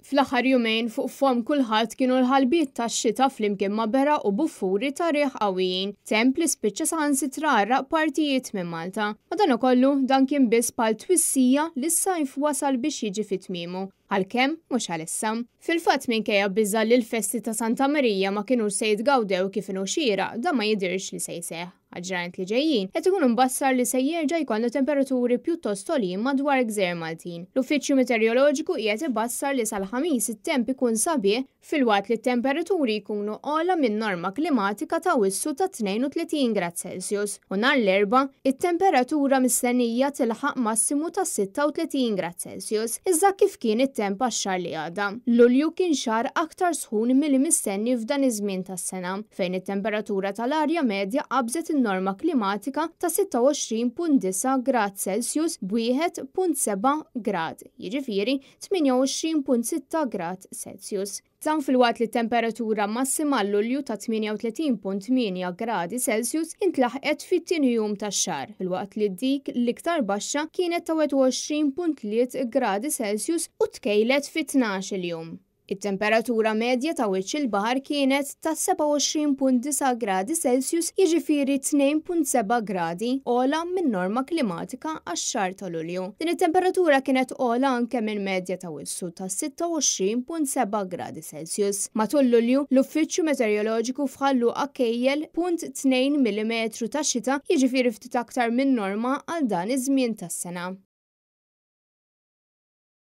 Fl-aħħar jumejn fuq fom kulħadd kienu l-ħalbiet tax-xita flimkien ma' bera u buffuri ta' riħ qawwijin, temp li spiċċa saħansitra għarraq partijiet minn Malta. Madankollu dan kien biss bħal twissija li s-sajf wasal biex jiġi fit-tmiemu. Għalkemm mhux għalissa. Fil-fatt minkejja biża li l-festi ta' Santa Marija ma kienux se jitgawdew kif inhu xieraq, dan ma jidhirx li se jseħħ. Għal-ġranet li ġejjin, qed ikun imbassar li se jerġa' jkollna temperaturi pjuttost għolin madwar Gżejjer Maltin. L-Uffiċċju Meteoroloġiku qiegħed ibassar li sal-ħamis it-temp ikun sabiħ filwaqt li t-temperaturi jkunu ogħla minn norma klimatika ta' wissu ta' 32 grad Celsius u nhar l-Erbgħa it-temperatura mistennija tilħaq massimu ta' 36 grad Celsius. Iżda kif kien it-temp għax-xahar li għadda. Lulju kien xahar aktar sħun milli mistenni f'dan iż-żmien tas-sena, fejn it-temperatura tal-arja medja qabżet norma klimatika ta' 26.9 grad Celsius b'1.7 grad, jiġifieri 28.6 grad Celsius. Dan filwaqt li t-temperatura massima l-Lulju ta' 38.8 gradi Celsius intlaħqet fit-tieni jum tax-xahar, filwaqt li dik l-iktar baxxa kienet ta' 21.3 gradi Celsius u tkejlet fit-12 jum. It-temperatura medja ta' wiċċ il-baħar kienet ta' 27.9 gradi Celsius, jiġifieri 2.7 gradi ogħla minn norma klimatika għax-xahar ta' Lulju. Din it-temperatura kienet ogħla anke minn medja ta' wissu ta' 26.7 gradi Celsius. Matul Lulju, l-Uffiċċju Meteoroloġiku f'Ħalluqa kejjel 0.2 mm ta' xita, jiġifieri ftit aktar minn norma għal dan iż-żmien tas-sena.